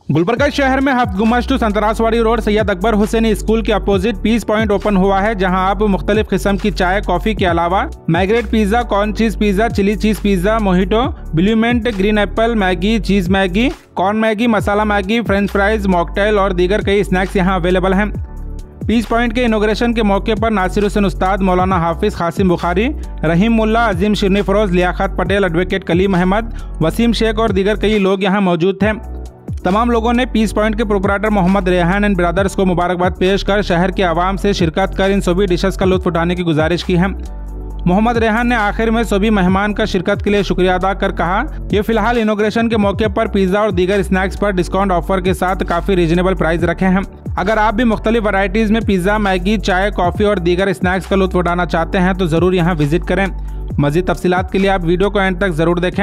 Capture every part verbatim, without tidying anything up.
गुलबर्गा शहर में हफ्तगुमश टू संतरासवाड़ी रोड सैयद अकबर हुसैन स्कूल के अपोजिट पीस पॉइंट ओपन हुआ है, जहां आप मुख्तलिफ किस्म की चाय कॉफी के अलावा margherita pizza, corn cheese pizza, chilli cheese pizza, mojito, blue mint, green apple Maggi, cheese Maggi, corn Maggi, masala Maggi, french fries, mocktail और दीगर कई स्नैक्स यहां अवेलेबल हैं। पीस पॉइंट के इनोग्रेशन के मौके पर नासिर हुसैन उस्ताद, मौलाना हाफिज कासिम बुखारी, रहीम मुल्ला, अजीम शिरनी फरोज, लियाकत पटेल, एडवोकेट कलीम अहमद, वसीम शेख और दीगर कई लोग यहां मौजूद थे। तमाम लोगों ने पीस पॉइंट के proprietor Mohammed Rehan and brothers को मुबारकबाद पेश कर शहर के आवाम से शिरकत कर इन सभी डिशेस का लुत्फ उठाने की गुजारिश की है। मोहम्मद रेहान ने आखिर में सभी मेहमान का शिरकत के लिए शुक्रिया अदा कर कहा कि फिलहाल इनोग्रेशन के मौके पर पिज्जा और दीगर स्नैक्स पर डिस्काउंट ऑफर के साथ काफ़ी रीजनेबल प्राइस रखे हैं। अगर आप भी मुख्तलिफ वैरायटीज़ में पिज्ज़ा, मैगी, चाय, कॉफ़ी और दीगर स्नैक्स का लुत्फ उठाना चाहते हैं तो ज़रूर यहाँ विजिट करें। मज़ीद तफसीलात के लिए आप वीडियो को एंड तक ज़रूर देखें।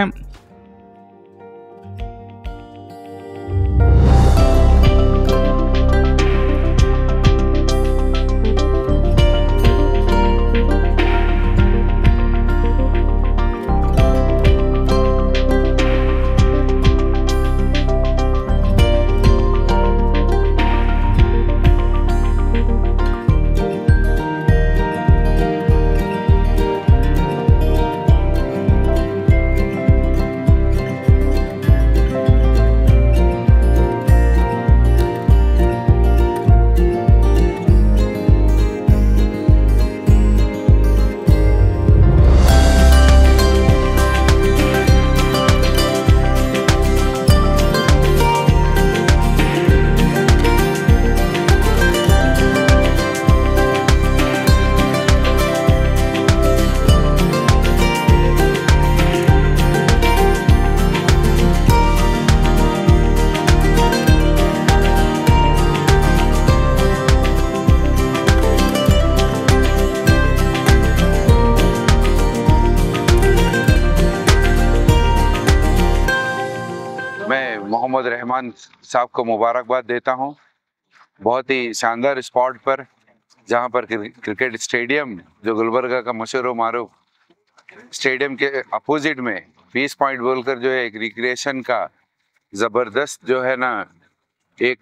मैं मोहम्मद रहमान साहब को मुबारकबाद देता हूं। बहुत ही शानदार स्पॉट पर, जहां पर क्रिकेट स्टेडियम, जो गुलबर्गा का मशहूर मारूफ स्टेडियम के अपोजिट में पीस पॉइंट बोलकर जो है एक रिक्रिएशन का ज़बरदस्त जो है ना एक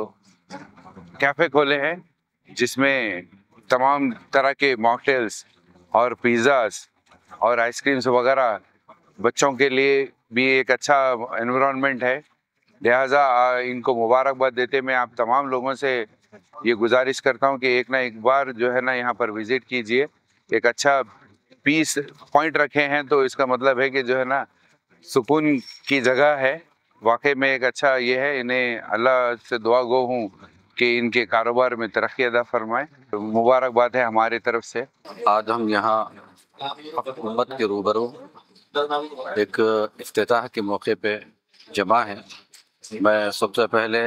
कैफ़े खोले हैं, जिसमें तमाम तरह के मॉकटेल्स और पिज़्ज़ास और आइसक्रीम्स वगैरह, बच्चों के लिए भी एक अच्छा एनवायरनमेंट है। लिहाजा इनको मुबारकबाद देते मैं आप तमाम लोगों से ये गुजारिश करता हूँ कि एक ना एक बार जो है ना यहाँ पर विज़िट कीजिए। एक अच्छा पीस पॉइंट रखे हैं तो इसका मतलब है कि जो है ना सुकून की जगह है। वाकई में एक अच्छा ये है। इन्हें अल्लाह से दुआ गो हूँ कि इनके कारोबार में तरक्की अदा फरमाए। मुबारकबाद है हमारी तरफ से। आज हम यहाँ हुकूमत के रूबरू एक इफ्तिताह के मौके पे जमा है। मैं सबसे पहले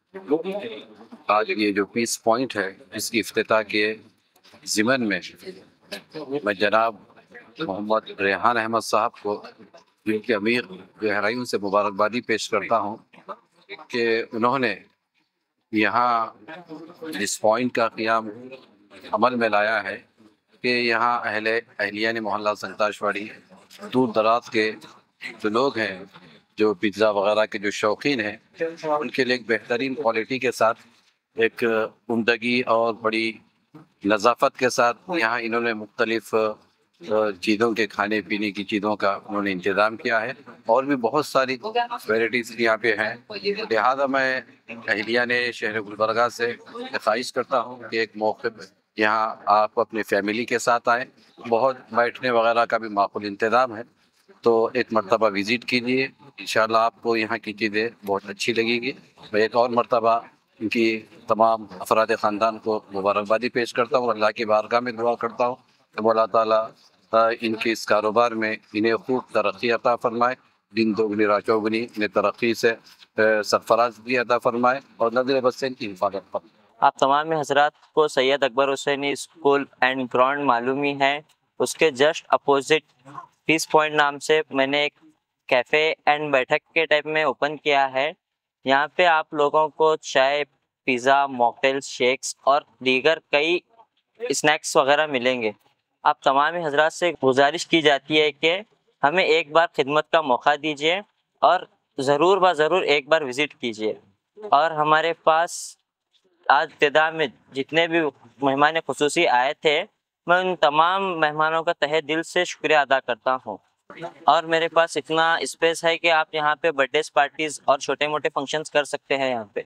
आज ये जो पीस पॉइंट है, इसकी इफ्तिताह के ज़िमन में मैं जनाब मोहम्मद रेहान अहमद साहब को, जिनके अमीर गहराइयों से मुबारकबादी पेश करता हूँ कि उन्होंने यहाँ इस पॉइंट का क़ियाम अमल में लाया है कि यहाँ अहले अहलियान मोहल्ला संताशवाड़ी, दूर दराज के जो लोग हैं, जो पिज़्ज़ा वगैरह के जो शौकीन हैं, उनके लिए एक बेहतरीन क्वालिटी के साथ एक उम्दगी और बड़ी नज़ाफ़त के साथ यहाँ इन्होंने मुख्तलिफ़ चीज़ों के, खाने पीने की चीज़ों का उन्होंने इंतज़ाम किया है और भी बहुत सारी वैराइटीज़ यहाँ पे हैं। लिहाजा मैं अहलिया ने शहर गुलबर्गा से ख्वाहिश करता हूँ कि एक मौके पर यहाँ आप अपने फैमिली के साथ आएँ। बहुत बैठने वगैरह का भी माकूल इंतज़ाम है, तो एक मरतबा विज़िट कीजिए। इंशाअल्लाह आपको यहाँ की चीज़ें बहुत अच्छी लगेगी। मैं एक और मरतबा इनकी तमाम अफराद ख़ानदान को मुबारकबादी पेश करता हूँ। अल्लाह की बारगाह में दुआ करता हूँ कि अल्लाह ताला इनके इस कारोबार में इन्हें खूब तरक्की अता फरमाए, दिन दोगुनी रात चौगुनी इन्हें तरक्की से सरफराज भी अता फरमाए और नज़र बद से इनकी हिफाजत फरमाए। आप तमाम हज़रात को Syed Akbar Hussain school and ground मालूम ही है। उसके जस्ट अपोजिट पीस पॉइंट नाम से मैंने एक कैफ़े एंड बैठक के टाइप में ओपन किया है। यहाँ पे आप लोगों को चाय, पिज़्ज़ा, मॉकटेल्स, शेक्स और दीगर कई स्नैक्स वगैरह मिलेंगे। आप तमाम हज़रात से गुजारिश की जाती है कि हमें एक बार खिदमत का मौका दीजिए और ज़रूर ब ज़रूर एक बार विज़िट कीजिए। और हमारे पास आज इब्तिदा में जितने भी मेहमान खुसूसी आए थे, मैं उन तमाम मेहमानों का तहे दिल से शुक्रिया अदा करता हूँ। और मेरे पास इतना स्पेस है कि आप यहाँ पे बर्थडे पार्टीज और छोटे मोटे फंक्शंस कर सकते हैं यहाँ पे।